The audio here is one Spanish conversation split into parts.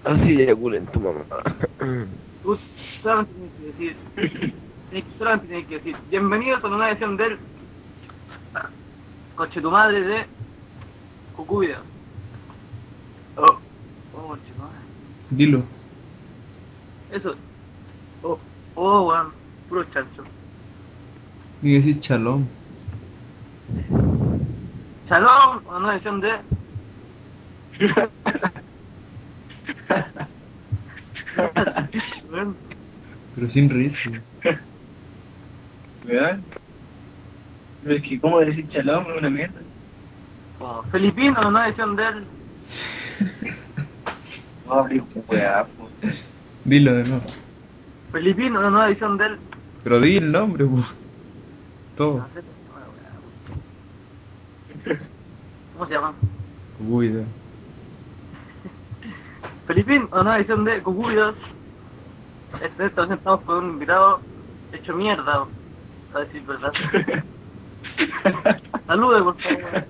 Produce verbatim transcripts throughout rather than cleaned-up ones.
Así eyaculen tu mamá. Tú solamente tienes que decir, tienes- solamente tienes que decir, bienvenidos a una edición del coche tu madre de Cucubido. Oh, oh, coche tu madre. Dilo. Eso. Oh, oh, weón, puro chancho. Ni decir chalón. Shalom, una nueva edición de. Weón, Pero sin risa. ¿Verdad? Pero es que, ¿cómo decir chalón? Es una mierda. oh, Filipino, una nueva edición del. No hablé weá, po. Dilo de nuevo. Filipino, una nueva edición del. Pero di el nombre, po. Todo. No sé, ¿cómo se llama? Cuida. Filipín, una nueva edición de Cucubidos. Este, esta vez estamos con un invitado hecho mierda, a decir verdad. Salude, por favor.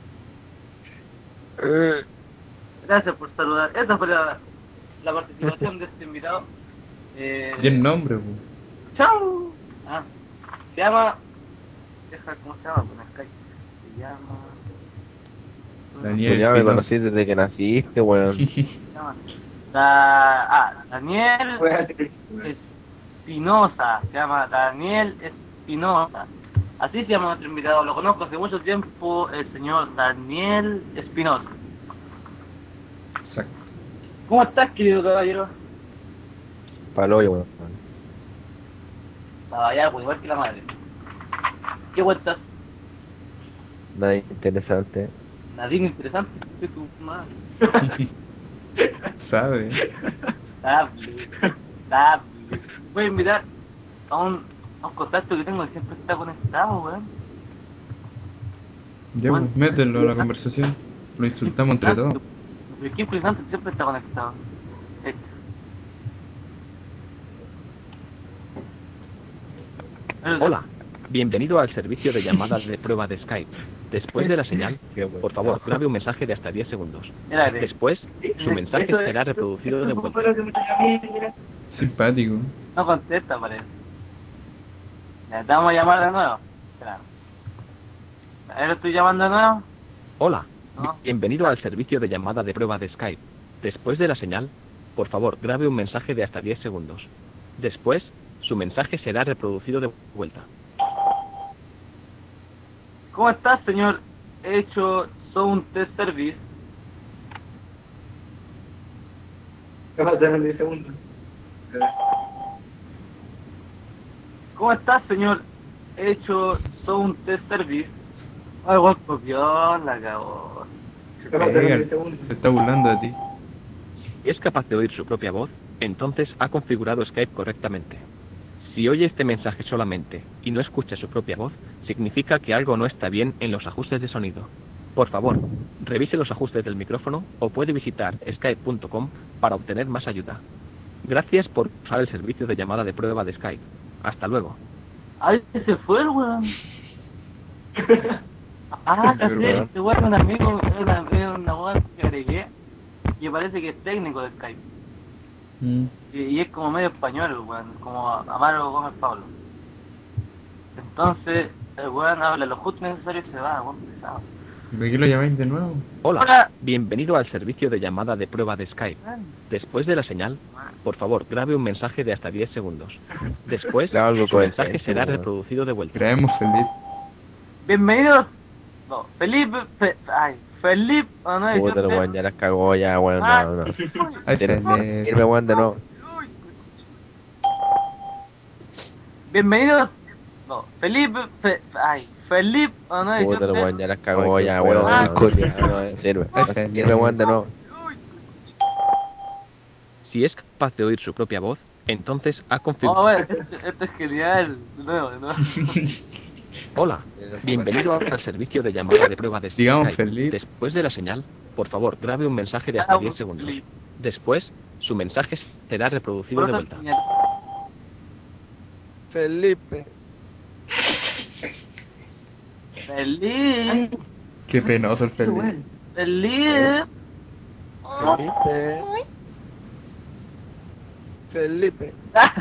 Eh, Gracias por saludar. Esa fue la, la participación de este invitado. Eh, Di el nombre, po. ¡Chao! Ah, se llama. Deja, ¿cómo se llama? Con Skype. Se llama. Daniel Tú ya me Espinosa. conocí desde que naciste, weón. Se llama. Da, ah, Daniel Weá, Espinosa. Se llama Daniel Espinosa. Así se llama nuestro invitado. Lo conozco hace mucho tiempo, el señor Daniel Espinosa. Exacto. ¿Cómo estás, querido caballero? Paloyo, weón. Caballero, pues igual que la madre. ¿Qué cuentas? Nada interesante. Nadine interesante. ¿Qué tu madre? Sabe. Dable, dable. Voy a invitar a un, a un contacto que tengo que siempre está conectado, weón. Ya, Bueno. pues, mételo a la conversación. Lo insultamos entre todos. Pero qué impresionante, siempre está conectado. Este. Pero- Hola, bienvenido al servicio de llamadas de prueba de Skype. Después de la señal, por favor, grabe un mensaje de hasta diez segundos. Mira, de- Después, su mensaje Eso es- será reproducido de eso vuelta. fue lo que me salió a mí, mira. Simpático. no contesta, parece. Ya, te vamos a llamar de nuevo. Espera. A ver, lo estoy llamando de nuevo. Hola, No. bienvenido al servicio de llamada de prueba de Skype. Después de la señal, por favor, grabe un mensaje de hasta diez segundos. Después, su mensaje será reproducido de vuelta. ¿Cómo estás, señor? He hecho Sound Test Service. Me faltaron diez segundos. ¿Cómo estás, señor? He hecho Sound Test Service. Ay, igual copió, la cagó. Me faltaron Pega, diez segundos. se está burlando de ti. Si es capaz de oír su propia voz, entonces ha configurado Skype correctamente. Si oye este mensaje solamente y no escucha su propia voz, significa que algo no está bien en los ajustes de sonido. Por favor, revise los ajustes del micrófono o puede visitar skype punto com para obtener más ayuda. Gracias por usar el servicio de llamada de prueba de Skype. Hasta luego. Ay, se fue el weón. Ah, Se casi, fue, este weón es un amigo, es una, es una weón que agregué y parece que es técnico de Skype. Mm. Y, y es como medio español, weón, como Amaro Gómez Pablo. Entonces, el weón habla lo justo necesario y se va, weón, pesado. ¿Por qué lo llamáis de nuevo? Hola, Hola. bienvenido al servicio de llamada de prueba de Skype. Después de la señal, por favor, grabe un mensaje de hasta diez segundos. Después, Graba algo su mensaje coherente, será weón. reproducido de vuelta. Creemos feliz. Bienvenidos. No, Felipe, Fe, ay, Felipe, oh, no, Puta, yo- weón, ya las cagó ya, weón. Ah, No, no. uy, Ay, Tienes Felipe. que irme, weón, de nuevo. uy. Bienvenidos. No, Felipe, Fe, ay, Felipe, oh, no, Puta, yo- weón, ya las cagó Ay, qué ya, weón, weón. ah, No, no, coño. ya, no sirve. Ay, No Felipe. sirve, weón, de nuevo. Uy. Si es capaz de oír su propia voz, entonces ha Oh, configurado... bueno, este, este es genial. De nuevo, de nuevo. Hola, bienvenido al servicio de llamada de prueba de Digamos Skype. feliz. Después de la señal, por favor, grabe un mensaje de hasta diez segundos. Después, su mensaje será reproducido de vuelta. Felipe. Feliz, Qué penoso el Felipe. feliz. Felipe. Felipe.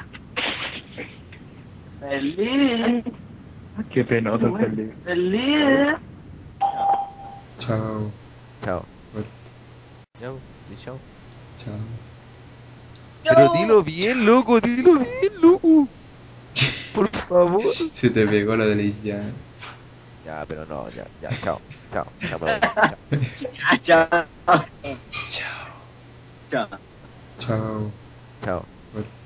Feliz. Qué penoso el Felipe. Feliz. Chao. Chao. Bueno, Chao. Y chao. chao. Pero dilo bien, loco, dilo bien, loco. Por favor. Se te pegó la de ya. Ya, pero no, ya, ya, chao. Chao. Chao, me voy, chao. Ah, chao. Chao. Chao. Chao. Chao. Bueno.